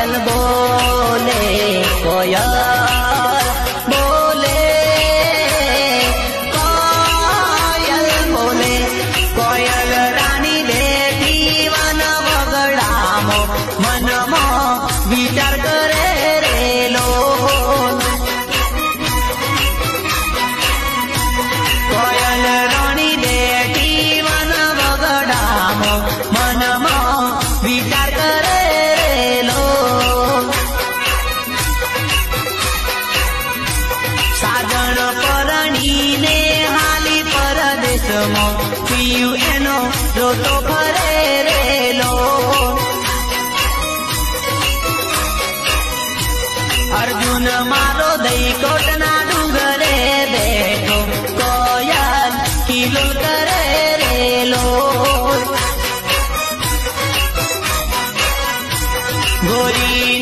कोयल बोले कोयल बोले कोयल बोले कोयल रानी बेटी वन वगड़ामो मनमा विचार करे रेलो कोयल रानी बेटी वन वगड़ामो मनमा विचार करे रेलो साजन परणी ने हाली परदेश मो पियु एनो रोतो फरे रेलो अर्जुन मारो दई कोटना डूंगरे बैठो कोयल किलो करे रेलो गोरी